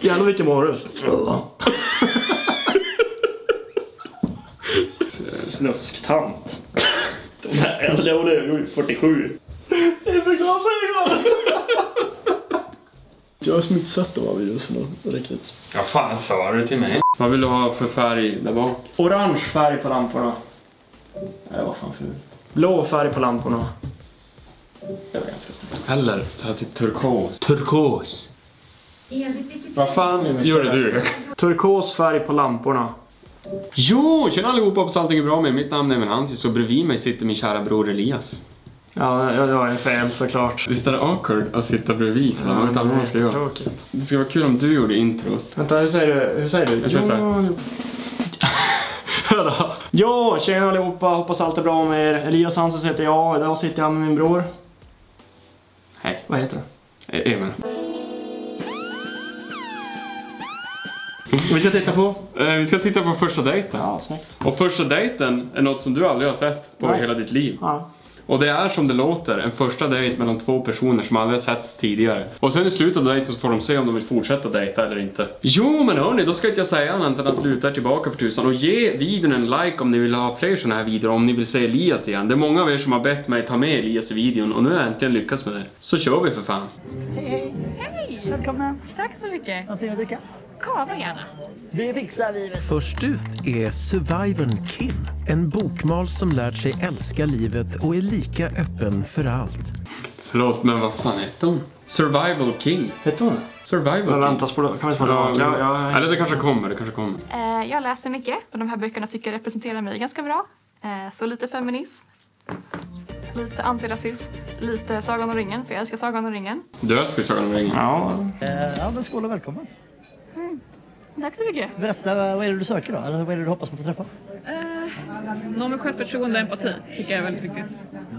Jävlar vilken morgon. Snusktant. De här äldre och det är 47. Det är förgasar. Jag har smittsat av virusen riktigt. Ja fan sa du till mig? Vad vill du ha för färg där bak? Orange färg på lamporna. Nej, vad fan för. Blå färg på lamporna. Det var ganska snabbt. Eller så till turkos. Turkos. Vad fan gör det du? Turkos färg på lamporna. Jo, tjena allihopa, hoppas allting är bra med. Mitt namn är Venansi, så bredvid mig sitter min kära bror Elias. Ja, jag är fel såklart. Visst är det awkward att sitta bredvid så man vet aldrig vad man ska göra. Tråkigt. Det skulle vara kul om du gjorde introt. Vänta, hur säger du? Jag säger såhär. Ja, tjena allihopa, hoppas allt är bra med er. Elias Hansson heter jag, idag sitter jag med min bror. Hej. Vad heter du? Emil. Vi ska titta på? Vi ska titta på första dejten. Ja, snyggt. Och första dejten är något som du aldrig har sett på hela ditt liv. Ja. Och det är som det låter, en första dejt mellan två personer som aldrig har setts tidigare. Och sen i slutet av dejten så får de se om de vill fortsätta dejta eller inte. Jo men hörni, då ska inte jag säga annat än att luta er tillbaka för tusan. Och ge videon en like om ni vill ha fler såna här videor, om ni vill se Elias igen. Det är många av er som har bett mig ta med Elias i videon och nu har jag äntligen lyckats med det. Så kör vi för fan. Hej! Välkommen! Tack så mycket. Någonting att dricka? Kava gärna. Det fixar vi. Först ut är Survivorn Kim. En bokmal som lärt sig älska livet och är lika öppen för allt. Förlåt, men vad fan heter hon? Survival King. Heter hon? Survival King. Vänta, kan vi spela ja. Eller det kanske kommer, Jag läser mycket och de här böckerna tycker jag representerar mig ganska bra. Så lite feminism, lite antirasism, lite Sagan om ringen, för jag älskar Sagan om ringen. Du älskar Sagan om ringen? Ja. Ja, men skål och välkommen. Tack så mycket. Berätta, vad är det du söker då? Eller vad är det du hoppas på att få träffa? Någon med självförtroende och empati tycker jag är väldigt viktigt.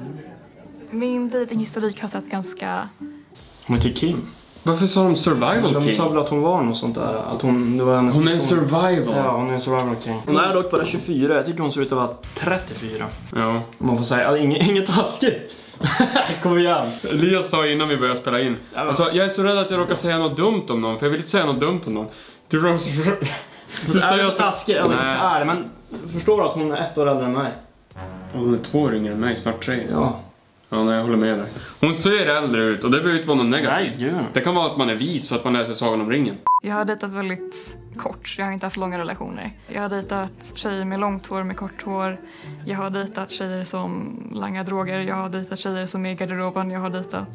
Min datinghistorik har sett ganska... Hon heter Kim. Varför sa de Survival King? De sa väl att hon var något sånt där. Att hon är en survival. Ja, hon är en survival king. Hon är dock bara 24. Jag tycker hon ser ut att vara 34. Ja. Man får säga, inget taskigt. Kom igen. Elias sa innan vi började spela in. Alltså, jag är så rädd att jag råkar säga något dumt om någon. För jag vill inte säga något dumt om någon. Du säger att taskigt. Nej, men förstår du att hon är 1 år äldre än mig? Hon är 2 år yngre än mig, snart 3. Ja. Ja, nej, jag håller med dig. Hon ser äldre ut och det behöver inte vara något negativt. Nej, gud. Det kan vara att man är vis för att man läser Sagan om ringen. Jag har dejtat väldigt kort, jag har inte haft långa relationer. Jag har dejtat tjejer med långt hår, med kort hår. Jag har dejtat tjejer som langar droger. Jag har dejtat tjejer som är i garderoben. Jag har dejtat...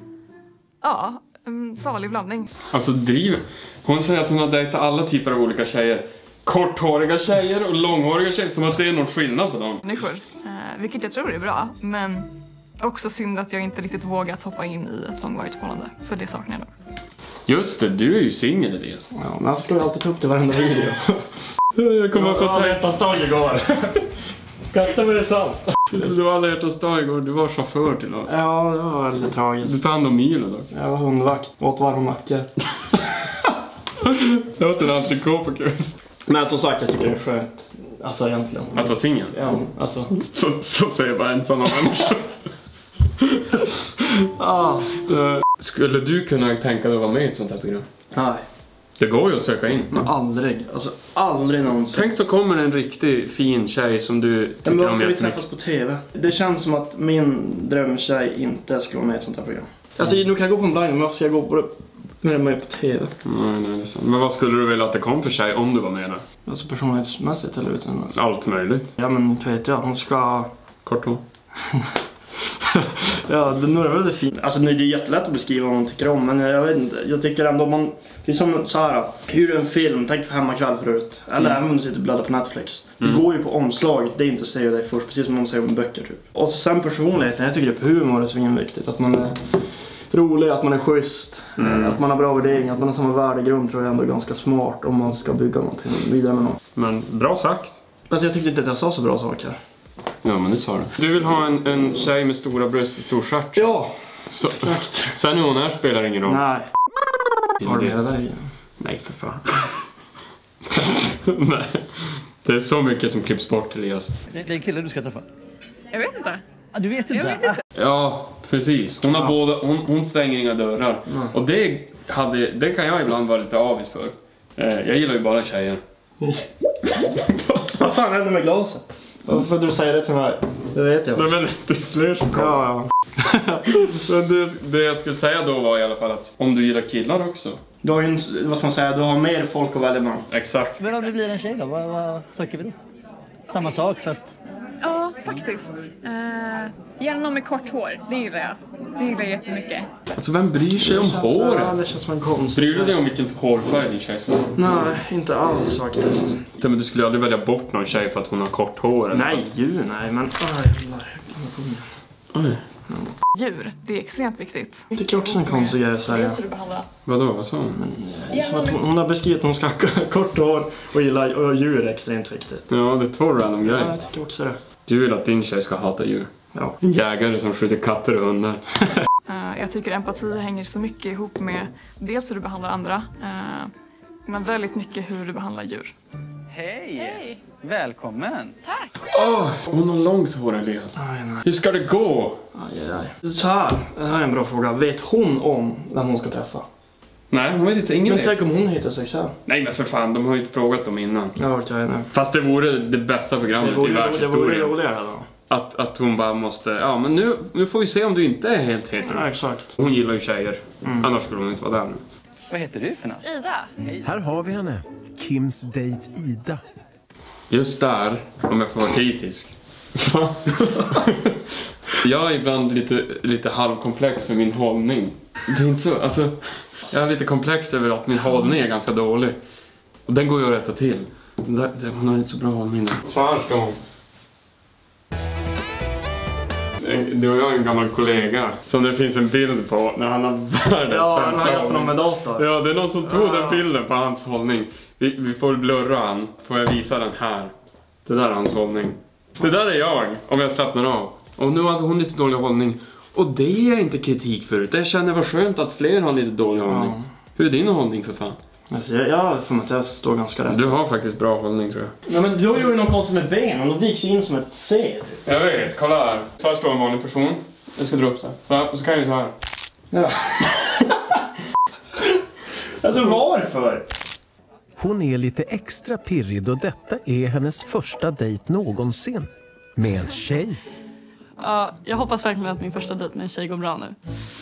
Ja, en salig blandning. Alltså driv. Hon säger att hon har dejtat alla typer av olika tjejer. Korthåriga tjejer och långhåriga tjejer, som att det är någon skillnad på dem. Människor, vilket jag tror är bra, men också synd att jag inte riktigt vågat hoppa in i ett långvarigt förhållande, för det saknar jag nog. Just det, du är ju singel, Elias. Ja, men varför ska du alltid ta upp det varenda video? Jag kommer att alla hjärtans dag igår. Kasta mig det salt. Du var alla hjärtans dag igår, du var chaufför till oss. Ja, det var väldigt tragiskt. Du tar hand om Milo då. Jag var hundvakt, åt varm mackor. Jag åt en entrecote. Men som sagt, jag tycker det är skönt. Alltså egentligen. Att vara singel? Ja, alltså. Så säger bara ensamma människor. Skulle du kunna tänka dig att vara med i ett sånt här program? Nej. Det går ju att söka in. Men aldrig. Alltså aldrig någonsin. Tänk så kommer en riktigt fin tjej som du tycker om jättemycket. Men jättemycket. vi träffas på TV. Det känns som att min drömtjej inte ska vara med i ett sånt här program. Alltså nu kan jag gå på en blind, men varför ska jag gå på det när jag är med på TV? Nej, det är sant. Men vad skulle du vilja att det kom för tjej om du var med där? Alltså personlighetsmässigt eller utan? Alltså. Allt möjligt. Ja, men inte vet jag. Hon ska... Kort hår. Ja, det är väldigt fint. Alltså det är jättelätt att beskriva vad man tycker om, men jag vet inte. Jag tycker ändå man... Det är som så här, hur en film, tänk på Hemmakväll förut. Eller även om du sitter och bläddrar på Netflix. Det går ju på omslaget, det är inte att säga dig först, precis som man säger om böcker typ. Och så sen personligheten, jag tycker det är på humor, det är så viktigt. Att man är rolig, att man är schysst, att man har bra värderingar, att man har samma värdegrund, tror jag ändå är ganska smart om man ska bygga någonting vidare med någon. Men bra sagt. Alltså jag tyckte inte att jag sa så bra saker. Ja, men det sa du. Du vill ha en tjej med stora bröst och stor stjärt. Ja, så, exakt. Sen hur hon är spelar ingen roll. Nej. Har du det där? Nej, för fan. Nej. Det är så mycket som klipps bort, Elias. Det är en kille du ska träffa. Jag vet inte. Du vet inte? Ja, precis. Hon har båda, hon stänger inga dörrar. Och det kan jag ibland vara lite avis för. Jag gillar ju bara tjejer. Vad fan hände med glaset? Varför du säger det till mig? Det vet jag. Nej, men det är fler som kommer. Ja. Men det jag skulle säga då var i alla fall att om du gillar killar också. Du har ju, vad ska man säga, du har mer folk att välja bland. Exakt. Men om det blir en tjej då, vad söker vi då? Samma sak fast... Ja, faktiskt. Gärna någon med kort hår, det gillar jag. Det gillar jag jättemycket. Alltså vem bryr sig om Ja, håret? det känns som en konst. Bryr du dig om vilken hårfärg din tjej ska ha? Nej, inte alls faktiskt. Men du skulle aldrig välja bort någon tjej för att hon har kort hår? Eller? Nej, nej, men... Oj. Djur, det är extremt viktigt. Jag tycker också en konstig grej att säga. du behandlar. Vadå, vad sa hon? Som att hon har beskrivit att hon ska ha kort hår och gilla och djur är extremt viktigt. Ja, det är två random Ja, grejer. jag tycker också det. Du vill att din tjej ska hata djur. Ja. En jägare som skjuter katter och hundar. Jag tycker empati hänger så mycket ihop med dels hur du behandlar andra, men väldigt mycket hur du behandlar djur. Hej! Välkommen! Hon har långt hår, Elias. Aj, nej. Hur ska det gå? Aj. Så här, det här är en bra fråga. Vet hon om vem hon ska träffa? Nej, hon vet inte, ingen Men vet. tänk om hon hittar sig själv. Nej, men för fan, de har ju inte frågat dem innan. Jag har varit här. Fast det vore det bästa programmet i Det vore världshistorien. roligare då. Att hon bara måste, ja men nu får vi se om du inte är helt hetero. Ja, exakt. Hon gillar ju tjejer, annars skulle hon inte vara där nu. Vad heter du för något? Ida! Här har vi henne, Kims dejt Ida. Just där, om jag får vara kritisk. Jag är ibland lite halvkomplex för min hållning. Det är inte så, alltså, jag är lite komplex över att min hållning är ganska dålig. Och den går ju att rätta till. Hon har inte så bra hållning där. Så här ska hon. Du och jag är en gammal kollega som det finns en bild på när han har världens Ja, han har sämsta hjälpt honom med dator. Ja, det är någon som tog den bilden på hans hållning. Vi får blurra han. Får jag visa den här? Det där är hans hållning. Det där är jag, om jag slappnar av. Och nu hade hon lite dålig hållning. Och det är inte kritik förut. Jag känner vad skönt att fler har lite dålig hållning. Ja. Hur är din hållning för fan? Alltså, jag får mig att jag står ganska rätt. Du har faktiskt bra hållning tror jag. Nej, men du gör ju någon konstigt med benen. De viks in som ett C typ. Jag vet, kolla här. Så här står en vanlig person. Jag ska dra upp så här. Och så kan jag ju så här. Ja. Alltså varför? Hon är lite extra pirrig då detta är hennes första dejt någonsin. Med en tjej. Ja, jag hoppas verkligen att min första dejt med en tjej går bra nu.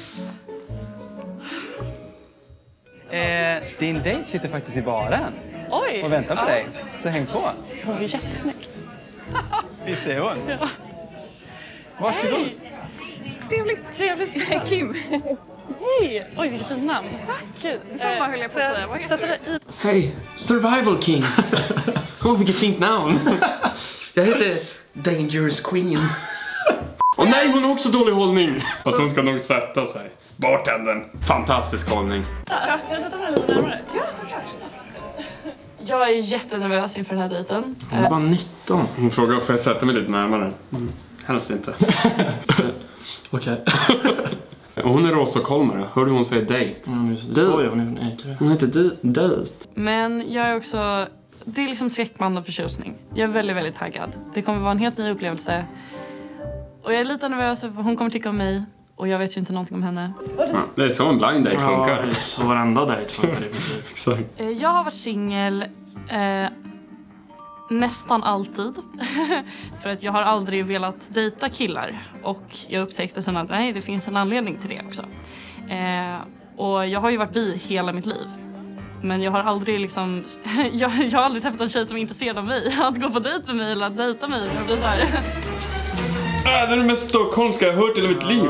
Din dejt sitter faktiskt i baren Oj! och väntar på dig. Så häng på. Hon är jättesnygg. Visst är hon? Ja. Varsågod. Trevligt. Kim! Hej! Oj, vilket fint namn. Tack! Detsamma höll jag på att säga. Vad heter sätta du? dig i... Hej, Survival King. Vilket fint namn. Jag heter Dangerous Queen. Och nej, hon har också dålig hållning. Fast hon ska nog sätta sig. Bartendern. Fantastisk hållning. Jag sätter mig lite närmare. Ja, jag är jättenervös inför den här dejten. Hon är bara 19. Hon frågar, får jag sätta mig lite närmare? Helst inte. Okej. Och hon är råstockholmare. Hörde hon säger dejt? Det sa jag, hon är inte. Hon heter dejt. Men jag är också... Det är liksom skräckblandad förtjusning. Jag är väldigt, väldigt taggad. Det kommer vara en helt ny upplevelse. Och jag är lite nervös för hon kommer tycka om mig. Och jag vet ju inte någonting om henne. Ja, det är så en blind date Ja, funkar. det är så varenda dejt funkar i princip. Exakt. Jag har varit singel nästan alltid. För att jag har aldrig velat dejta killar. Och jag upptäckte sen att nej, det finns en anledning till det också. Och jag har ju varit bi hela mitt liv. Men jag har aldrig liksom... jag har aldrig träffat en tjej som är intresserad av mig. Att gå på dejt med mig eller att dejta mig. Jag blir så här... Det är det mest stockholmska jag har hört i hela mitt liv.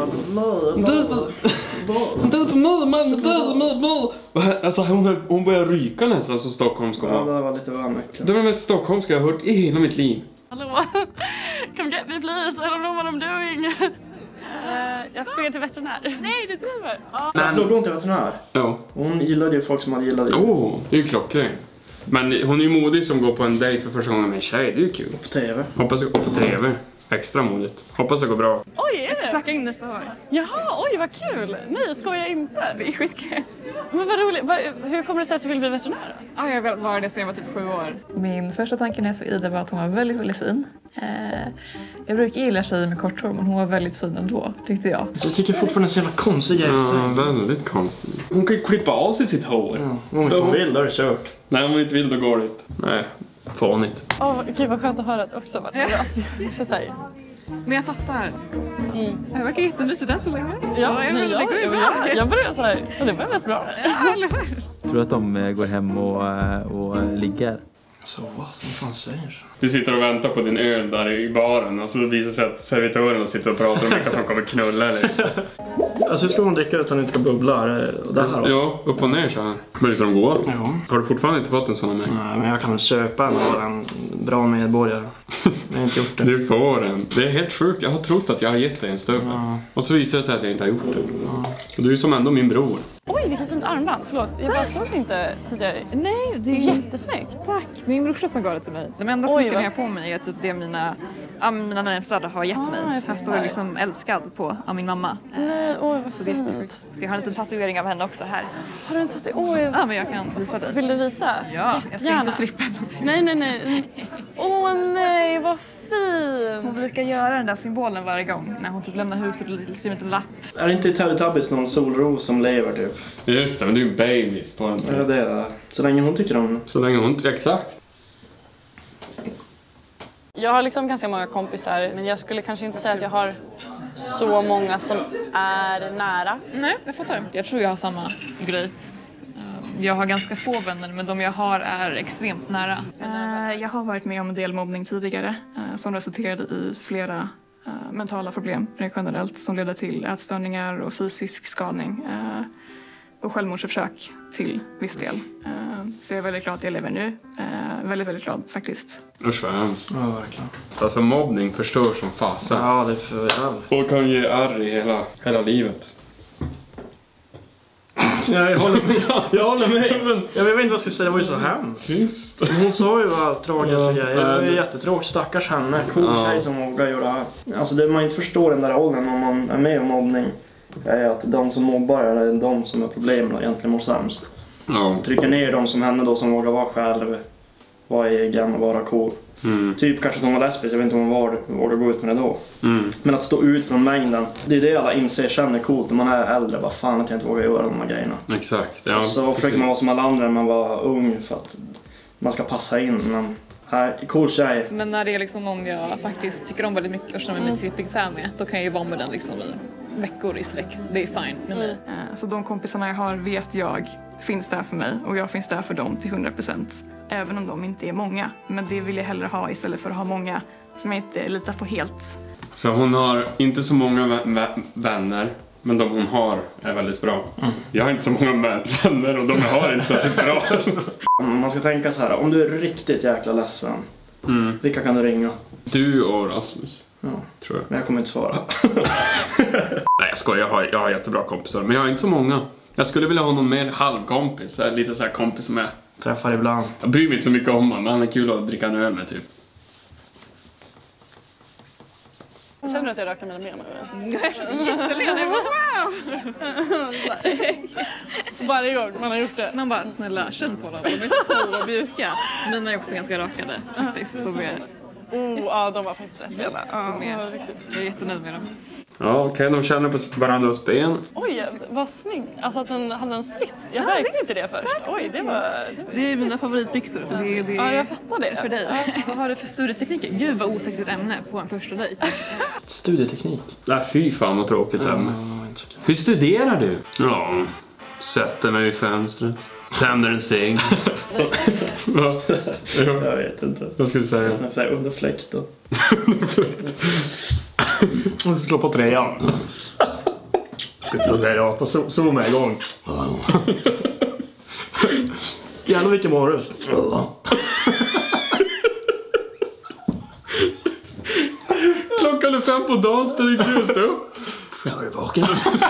Alltså hon börjar ryka nästan så stockholmska. Ja, det var lite väl mycket. Det var det mest stockholmska jag har hört i hela mitt liv. Hallå? Come get me please, I don't know what I'm doing. Jag springer till veterinär. Nej, du driver. Men då går hon till veterinär. Ja. Hon gillade ju folk som hade gillat det. Det är ju klockrent. Men hon är ju modig som går på en dejt för första gången med en tjej. Det är ju kul. På TV. Hoppas jag går på TV. Extra modigt. Hoppas det går bra. Oj, är det? Snacka in det så hör. Jaha, oj vad kul. Nej, skojar inte. Det är skitkul. Men vad roligt. Hur kommer det sig att du vill bli veterinär? Ja, jag har velat vara det sedan jag var typ 7 år. Min första tanke när jag såg Ida var att hon var väldigt, väldigt fin. Jag brukar gilla tjejer med kort hår, men hon var väldigt fin ändå, tyckte jag. Jag tycker fortfarande så jävla konstig grej. Ja, väldigt konstigt. Hon kan ju klippa av sig sitt hår. Om hon inte vill, då är det kört. Nej, om hon inte vill, då går det inte. Nej, fånigt. Gud vad skönt att höra det också. Alltså, jag måste säga. Men jag fattar. Det verkar jättemysigt än så länge. Ja, jag börjar så här. Och det var rätt bra. Tror du att de går hem och ligger? Så vad fan säger Du sitter och väntar på din öl där i baren och så visar sig att servitörerna sitter och pratar om vilka som kommer knulla eller inte. Alltså hur ska man dricka utan att inte ska bubbla? Ja, upp och ner så här. Men liksom gå. Ja. Har du fortfarande inte fått en sån av mig? Nej, men jag kan väl köpa en och vara en bra medborgare. Jag har inte gjort det. Du får en. Det är helt sjukt. Jag har trott att jag har gett dig en stubbe. Ja. Och så visar det sig att jag inte har gjort det. Och du är som ändå min bror. Oj, vilket fint armband. Förlåt, jag bara såg det inte tidigare. Nej, det är jättesnyggt. Tack. Det är min brorsa som gav det till mig. De enda smycken jag har på mig är typ det mina närmsta har gett mig. Jag står liksom älskad av min mamma. Nej, oj vad Så det är jättesjukt. Så jag har en liten tatuering av henne också här. Har du en tatuering? Ja, men jag kan visa dig. Vill du visa? Ja, jag ska gärna. inte strippa någonting. Nej. Åh nej, vad fin. Hon brukar göra den där symbolen varje gång när hon typ lämnar huset och skriver en lapp. Är det inte i Teletubbies någon solros som lever typ? Just det, men du är ju en babys på den. Ja, det är det. Så länge hon tycker om. Så länge hon inte exakt. Jag har liksom ganska många kompisar, men jag skulle kanske inte säga att jag har så många som är nära. Nej, jag fattar. Jag tror jag har samma grej. Jag har ganska få vänner, men de jag har är extremt nära. Jag har varit med om en del mobbning tidigare som resulterade i flera mentala problem rent generellt som leder till ätstörningar och fysisk skadning och självmordsförsök till viss del. Så jag är väldigt glad att jag lever nu. Väldigt, väldigt glad faktiskt. Usch vad hemskt. Ja, verkligen. Alltså mobbning förstör som fasen. Ja, det är för jävligt. Folk kan ge ärr i hela livet. Jag håller med. Jag vet inte vad jag ska säga, det var ju så hemskt. Tyst. Hon sa ju bara tragiska grejer. Det var ju nej. jättetråkigt, stackars henne. Cool tjej som vågar göra det här. Alltså det man inte förstår den där åldern om man är med om mobbning är att de som mobbar är de som är problemen och egentligen mår sämst. Ja. Trycker ner de som henne då som vågar vara själv, vara egen och vara cool. Typ kanske att hon var lesbisk, jag vet inte om hon vågar gå ut med det då. Men att stå ut från mängden, det är det alla inser känner coolt när man är äldre. Bara fan att jag inte vågar göra de här grejerna. Exakt. Ja, så försöker man vara som alla andra när man var ung för att man ska passa in. Men cool tjej. Men när det är liksom någon jag faktiskt tycker om väldigt mycket och känner mig trippig fan med, då kan jag ju vara med den liksom i veckor i sträck. Det är fine med mig. Så de kompisarna jag har vet jag finns där för mig och jag finns där för dem till 100%. Även om de inte är många. Men det vill jag hellre ha istället för att ha många som jag inte litar på helt. Så hon har inte så många vänner, men de hon har är väldigt bra. Jag har inte så många vänner och de jag har är inte så bra. Man ska tänka så här, om du är riktigt jäkla ledsen, vilka kan du ringa? Du och Rasmus. Ja, tror jag. Men jag kommer inte svara. Nej, jag skojar. Jag har jättebra kompisar, men jag har inte så många. Jag skulle vilja ha någon mer halvkompis, lite så här kompis som jag träffar ibland. Jag bryr mig inte så mycket om honom, men han är kul att dricka en öl med typ. Känner du att jag rökar mina ben nu? Jättelenig. Varje gång man har gjort det. Man bara, snälla, känn på dem. De är så mjuka. Mina är också ganska rakade faktiskt. De är... ja, de var faktiskt rätt leda. Jag är jättenöjd med dem. Ja, okej, de känner på varandras ben. Oj, vad snygg. Alltså att den hade en slits. Jag märkte inte det först. Oj, det är mina favoritbyxor. Så det ja, jag fattar det. För dig. Vad har du för studietekniker? Gud, vad osexigt ämne på en första dejt. Studieteknik? Nej, fy fan vad tråkigt ämne. Hur studerar du? Ja, sätter mig vid fönstret. Tänder en säng. Va? Jag vet inte. Vad skulle du säga? Jag säger under fläkten. Under fläkten. Och så slå på trean. Ska plugga idag på Zoom igång. Gärna vilken morgon. Klockan är 5 på dagen, ställer du just upp? Jag är vaken.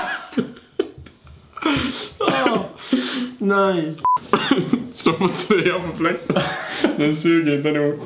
Nej. Slå på trean på fläkten. Den suger inte nog.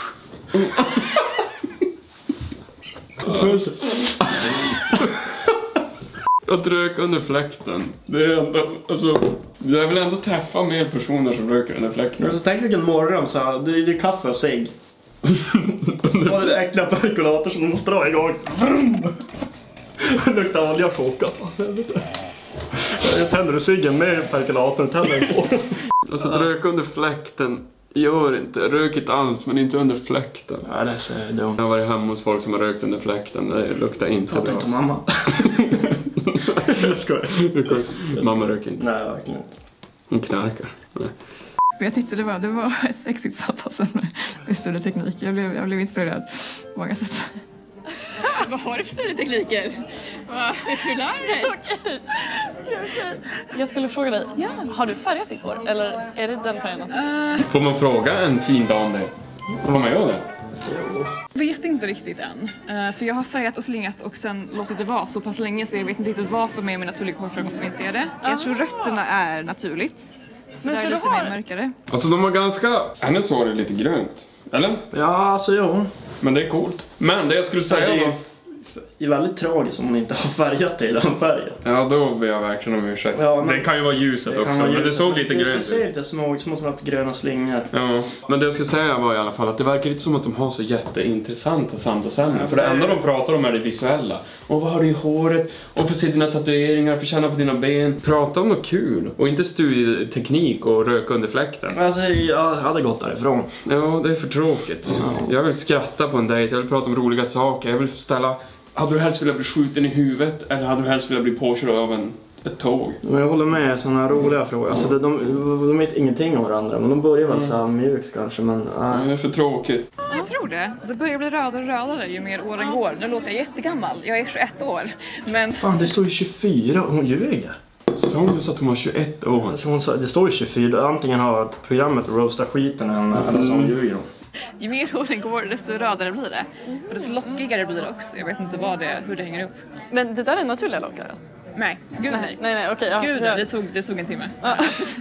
Att röka under fläkten, det är ändå, alltså, jag vill ändå träffa mer personer som röker under fläkten. Alltså, tänk vilken morgon så här, det är kaffe och cigg. Det var det äckliga perkolator som de måste dra igång. Det luktar olja choka. Jag tänder ciggen med perkolatorn, tänder på. Alltså rök under fläkten. Gör inte. Rök inte alls, men inte under fläkten. Ja, det är så dumt. Jag har varit hemma hos folk som har rökt under fläkten. Det luktar inte bra. Jag tänkte mamma. Jag skojar. Mamma röker inte. Nej, verkligen inte. Hon knarkar. Nej. Jag tyckte det var ett sexigt samtal med studieteknik. Jag blev inspirerad på många sätt. Vad har du för studietekniker? Hur lär du dig? Jag skulle fråga dig, har du färgat ditt hår? Eller är det den färgen att Får man fråga en fin dag om det? Får man göra det? Jag vet inte riktigt än. För jag har färgat och slingat och sen låtit det vara så pass länge så jag vet inte riktigt vad som är min naturliga hårfärg och vad som inte är det. Jag tror rötterna är naturligt. Men det är lite mer mörkare. Alltså de har ganska... Hennes hår är lite grönt. Eller? Ja, alltså jo. Men det är coolt. Men det jag skulle säga var... Det är väldigt tragiskt om man inte har färgat i den färgen. Ja, då ber jag verkligen om ursäkt. Ja, men... Det kan ju vara ljuset också, men det såg lite grönt ut. Det ser lite små gröna slingor. Ja, men det jag skulle säga var i alla fall att det verkar inte som att de har så jätteintressanta samtalsämnen. För det enda de pratar om är det visuella. Och vad har du i håret? Och få se dina tatueringar, få känna på dina ben. Prata om något kul. Och inte studieteknik och röka under fläkten. Alltså, jag hade gått därifrån. Ja, det är för tråkigt. Jag vill skratta på en dejt, jag vill prata om roliga saker. Jag vill ställa... Hade du helst velat bli skjuten i huvudet eller hade du helst velat bli påkörd av ett tåg? Jag håller med, sådana här roliga frågor. Alltså de vet ingenting om varandra, men de börjar väl så här mjukt kanske, men... Det är för tråkigt. Jag tror det. Det börjar bli rödare och rödare ju mer åren går. Nu låter jag jättegammal. Jag är 21 år. Men... Fan, det står ju 24 och hon ljuger. Så hon sa att hon var 21 år. Alltså, det står ju 24. Antingen har programmet roastat skiten eller så ljuger hon. Ju mer åren går, desto rödare blir det. Och desto lockigare blir det också. Jag vet inte hur det hänger upp. Men det där är naturliga lockar alltså? Nej, gud nej. Nej, okej. Ja, Gud, det tog en timme. Ja.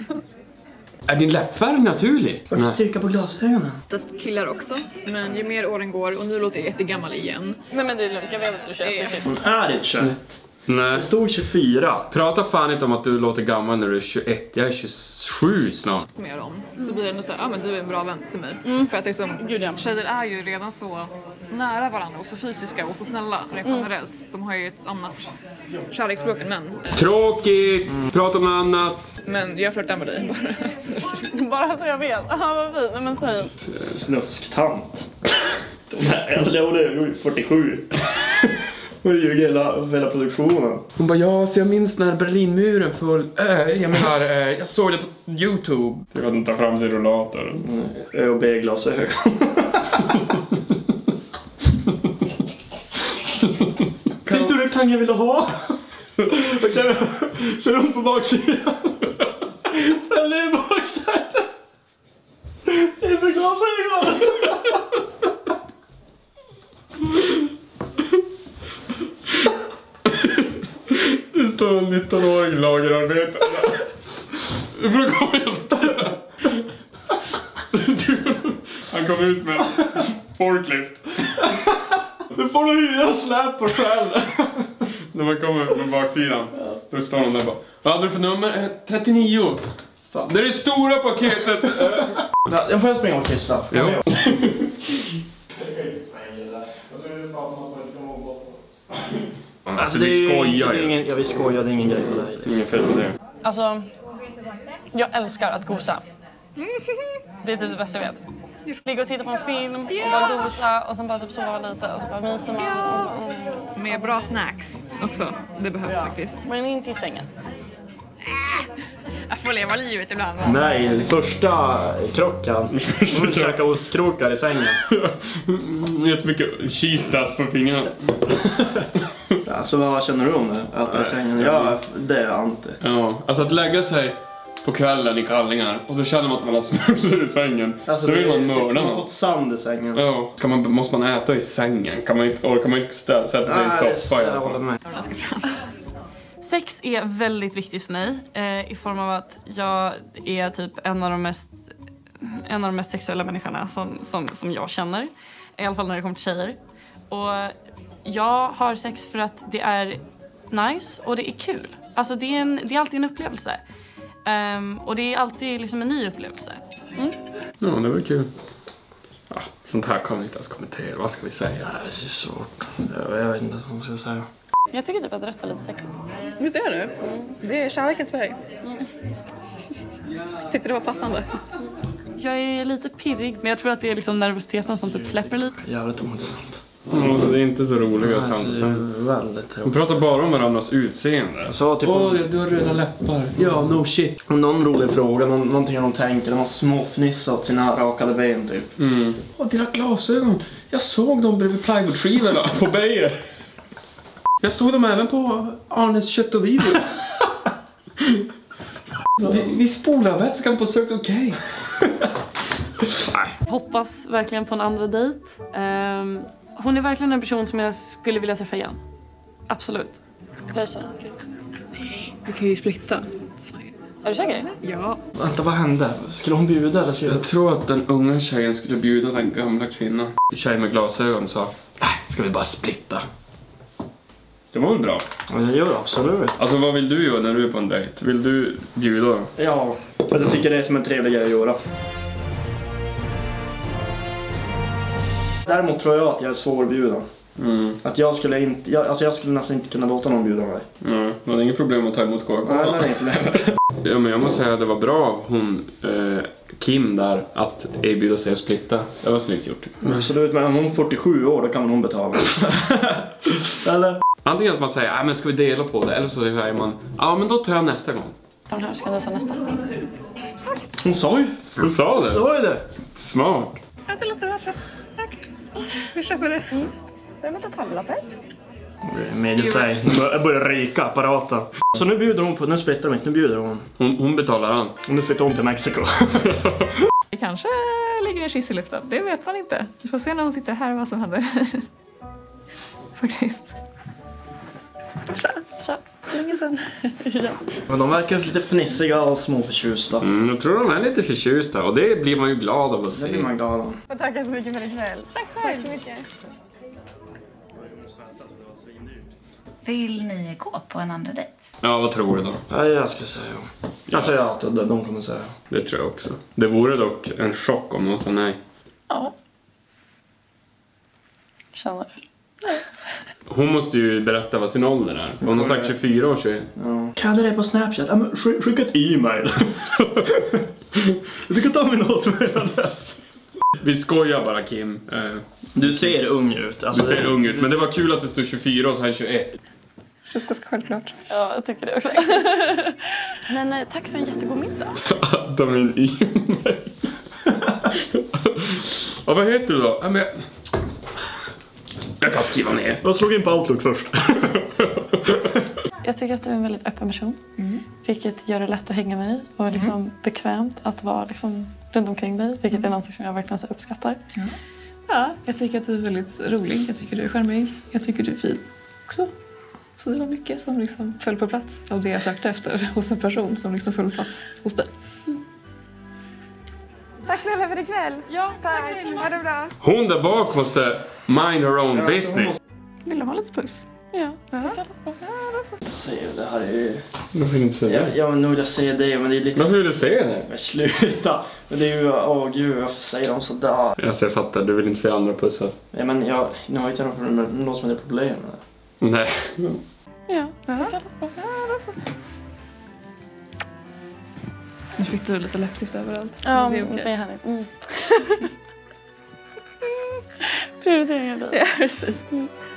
Är din läppfärg naturlig? Varför styrka på glasögonen? Det killar också. Men ju mer åren går, och nu låter jag jättegammal igen. Nej men det är lugnt, jag vet att du är 21. Hon är inte 21. Nej. Det stod 24. Prata fan inte om att du låter gammal när du är 21. Jag är 27 snart. Mer om. Så blir det ändå så här, men du är en bra vän till mig. För att liksom, tjejer är ju redan så nära varandra och så fysiska och så snälla rent generellt. De har ju ett annat kärleksspråk än män. Tråkigt! Prata om något annat. Men jag flörtar med dig bara. Bara så jag vet. Vad fint. Nej men säg. Snusktant. De här äldre, och det är 47. Och ljuger hela produktionen. Hon bara, ja, så jag minns när Berlinmuren föll. Jag såg det på YouTube. Jag kan inte ta fram sin rollator. Och B-glasögon. Hur stor reklang jag ville ha? Kör hon på baksidan. Fäller i baksätet. Inför glasögon. Det står en 19-årig lagerarbetare. Du får komma efter. Han kom ut med forklift. Du får du hyra släp på själv. När man kommer på baksidan, då står han där bara, vad hade du för nummer? 39. Fan. Det är det stora paketet. Jag får springa och kissa. Jo. Alltså vi skojar ju. Ja, vi skojar, det är ingen grej på dig. Ingen fel på det. Alltså, jag älskar att gosa. Det är typ det bästa jag vet. Ligga och titta på en film och bara gosa och sen bara typ sova lite och så bara myser man. Med bra snacks också. Det behövs faktiskt. Men inte i sängen. Jag får leva livet ibland. Nej, första krockan. Hon käkar ostkrokar i sängen. Jättemycket cheese-dust på fingrarna. Alltså vad känner du om det? Att i sängen? Ja, det är inte. Ja, alltså att lägga sig på kvällen i kallingar och så känner man att man har smulor i sängen. Alltså, då vill man mörda någon. Man har någon. fått sand i sängen. Ja, måste man äta i sängen? Orkar man inte sätta sig i soffa i alla fall? Sex är väldigt viktigt för mig i form av att jag är typ en av de mest sexuella människorna som jag känner. I alla fall när det kommer till tjejer. Och jag har sex för att det är nice och det är kul. Alltså det är alltid en upplevelse. Och det är alltid liksom en ny upplevelse. Ja, det var kul. Ja, Sånt här kan vi inte ens kommentera. Vad ska vi säga? Det är så svårt. Jag vet inte vad jag ska säga. Jag tycker typ att rött är lite sexigt. Visst är det? Det är kärlekens färg. Tyckte det var passande. Jag är lite pirrig, men jag tror att det är liksom nervositeten som typ släpper lite. Jävligt ointressant. Alltså, det är inte så roliga samtal. Väldigt De tråkigt. pratar bara om varandras utseende. Så typ du har röda läppar. Ja, no shit. om någon rolig fråga, någonting de tänker, de har småfnissat sina rakade ben typ. Dina glasögon. Jag såg dem bredvid plywoodskivorna på Beijer. Jag såg dem även på Arnes kött och video. vi spolar vätskan på Circle K. Hoppas verkligen på en andra dejt. Hon är verkligen en person som jag skulle vilja träffa igen. Absolut. Vi kan ju splitta. Är du säker? Ja. Vänta, vad hände? Skulle hon bjuda eller skulle Jag tror att den unga tjejen skulle bjuda den gamla kvinnan. Tjej med glasögon sa, ska vi bara splitta? det var väl bra. Ja, det gör absolut. Alltså vad vill du göra när du är på en dejt? Vill du bjuda? Ja, för jag tycker det är som en trevlig grej att göra. Däremot tror jag att jag är svårbjuden. Att jag skulle inte, jag skulle nästan inte kunna låta någon bjuda mig. Ja, man har inget problem att ta emot Coca-Cola. Nej, det är inte problem. Ja, men jag måste säga att det var bra av hon, Kim där, att erbjuda sig att splitta. Det var snyggt gjort. Absolut, men om hon är 47 år då kan hon betala. Eller? Antingen att man säger, men ska vi dela på det? Eller så säger man, ja men då tar jag nästa gång. Den här ska du ta nästa. Hon sa ju. Hon sa det. Så är det. Smart. Det låter bra. Tack. Vi köper det. Är det med totalbeloppet? Med sig. Jag börjar ryka apparaten. Så nu bjuder hon på, nu splittar de inte, nu bjuder hon. Hon betalar han. Och nu flyttar hon till Mexiko. Det kanske ligger en kyss i luften. Det vet man inte. Vi får se när hon sitter här vad som händer. Faktiskt. Tja. Länge sedan. Ja. Men de verkar lite fnissiga och småförtjusta. Jag tror de är lite förtjusta och det blir man ju glad av att se. Det blir man glad av. Och tackar så mycket för ikväll. Tack så mycket. Vill ni gå på en andra dejt? Ja, vad tror du då? Ja, jag skulle säga ja. Jag säger att de kommer säga. Det tror jag också. Det vore dock en chock om någon sa nej. Ja. Känner det. Hon måste ju berätta vad sin ålder är. Hon har sagt 24 år sedan. Ja. Kallar det på Snapchat. Ja, men skicka ett e-mail. Du kan ta min återmailadress. Vi skojar bara, Kim. Du ser ung ut. Alltså, du ser ung ut, men det var kul att det stod 24 och så här 21. Det ska självklart. Ja, jag tycker det också. Men tack för en jättegod middag. Adda min e-mail. Ja, vad heter du då? Ja, men jag kan skriva ner. Jag slog in på Outlook först. Jag tycker att du är en väldigt öppen person. Vilket gör det lätt att hänga med dig. Och liksom bekvämt att vara liksom runt omkring dig. Vilket är något som jag verkligen så uppskattar. Ja, jag tycker att du är väldigt rolig. Jag tycker du är charmig. Jag tycker du är fin också. Så det var mycket som liksom föll på plats av det jag sökte efter hos en person som liksom föll på plats hos dig. Tack snälla för ikväll. Ja, tack. Ha det bra. Hon där bak måste mind her own business. Vill du ha lite puss? Ja, det tycker jag bra. Det här är ju... Varför vill du inte säga det? Ja, men nu vill jag säga det, men det är lite... Varför vill du säga det? Men sluta! Men det är ju... Åh gud, varför säger de sådär? Jag fattar, du vill inte säga andra pussar. Ja, men jag... Nu har jag inte något som är det problemet. Nej. Ja, det tycker jag bra. Nu fick du lite läppstift överallt. Ja, det är det okej. är härligt. Prioriteringar dit. Ja, precis.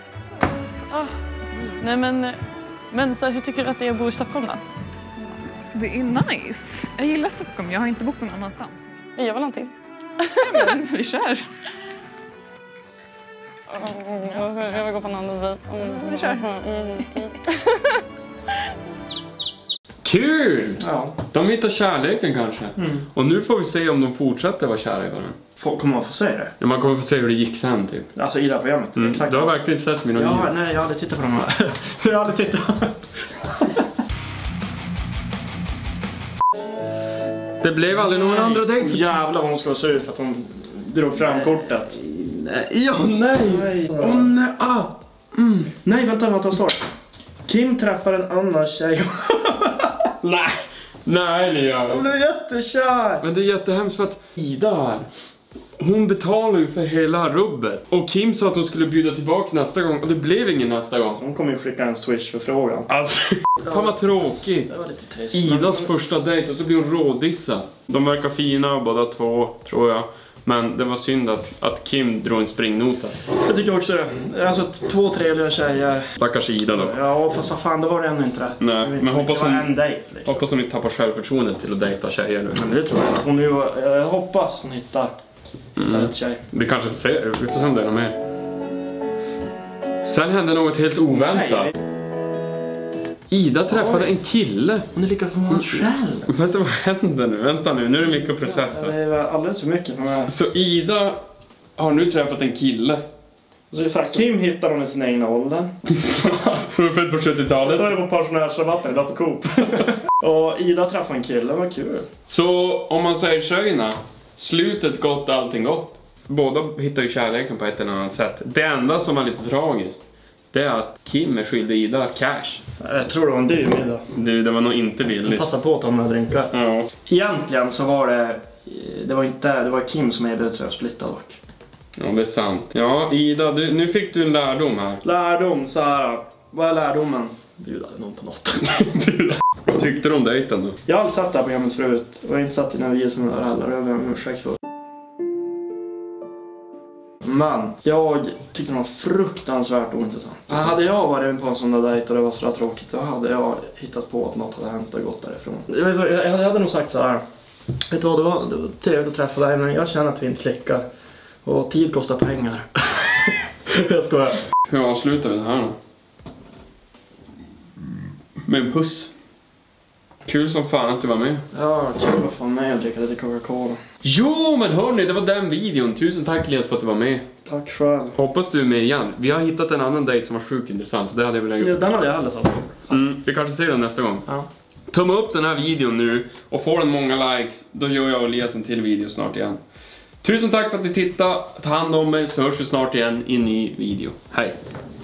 Nej, men så hur tycker du att det är att bo i Stockholm då? Det är nice. Jag gillar Stockholm. Jag har inte bott någon annanstans. Jag gör väl någonting. Ja, men vi kör. Jag vill gå på en annan dejt. Vi kör. Kul! Ja. De hittar kärleken kanske. Och nu får vi se om de fortsätter vara kära i varandra. Kommer man få se det? Ja, man kommer få se hur det gick sen typ. Alltså i det här programmet? Exakt. Du har verkligen sett mina Ja, liv. nej, jag har aldrig tittat på de här. Jag har aldrig tittat. Det blev aldrig någon andra dejt. Jävlar vad hon ska vara sur för att hon drog fram kortet. Ja, nej. Åh nej. Nej, vänta, stopp. Kim träffar en annan tjej. Nej, det gör Hon jag. blev jättekär. Men det är jättehemskt för att Ida här. Hon betalade ju för hela rubbet. Och Kim sa att hon skulle bjuda tillbaka nästa gång. Och det blev ingen nästa gång. Hon kommer ju skicka en Swish-förfrågan. Alltså, fan vad tråkigt. Det var lite trist. Idas första dejt och så blir hon rådissa. De verkar fina båda två, tror jag. Men det var synd att Kim drog en springnota. Jag tycker också det. Alltså 2 trevliga tjejer. Stackars Ida då. Ja, fast vad fan, det var det ändå inte rätt. Nej, men hoppas hon, en dejt, liksom. Hoppas hon inte tappar självförtroendet till att dejta tjejer nu. Men det tror jag inte. Hon nu, jag hoppas hon hittar rätt tjej. Vi kanske ser, vi får se om det är något mer. Sen hände något helt oväntat. Nej. Ida träffade en kille. Hon är lika förvånad själv. Vänta, vad händer nu? Vänta nu är det mycket att processa. Det är alldeles för mycket för mig. Så Ida har nu träffat en kille. Så Kim hittar hon i sin egna ålder. Som är född på 70-talet. Så är det på pensionärsrabatten idag på Coop. Och Ida träffar en kille, vad kul. Så om man säger tjejerna, slutet gott, allting gott. Båda hittar ju kärleken på ett eller annat sätt. Det enda som är lite tragiskt, det är att Kim är skyldig Ida cash. Jag tror det var en dyr middag. Du, det var nog inte billigt. Passa på att ta några drinkar. Ja. Egentligen så var det var Kim som erbjöd sig att splitta dock. Ja, det är sant. Ja, Ida, nu fick du en lärdom här. Lärdom, så här. Vad är lärdomen? Bjuda någon på något. Vad tyckte du om dejten då? Jag har aldrig sett det här programmet förut. Och jag har inte satt i några videos som jag heller. Jag ber om ursäkt för. Men jag tyckte det var fruktansvärt ointressant. Hade jag varit på en sån där dejt och det var så där tråkigt, då hade jag hittat på att något hade hänt och gått därifrån. Jag hade nog sagt så här. Vet du vad, det var trevligt att träffa dig, men jag känner att vi inte klickar. Och tid kostar pengar. Jag skojar. Hur avslutar vi det här då? Med en puss. Kul som fan att du var med. Ja, kul att få med och dricka lite Coca-Cola. Jo, men hörni, det var den videon. Tusen tack Elias för att du var med. Tack själv. Hoppas du är med igen. Vi har hittat en annan dejt som var sjukt intressant. Det hade jag velat gjort. Den hade jag aldrig satt. Vi kanske ser den nästa gång. Ja. Tumma upp den här videon nu och får den många likes. Då gör jag och Elias en till video snart igen. Tusen tack för att ni tittade. Ta hand om er så hörs vi snart igen i en ny video. Hej!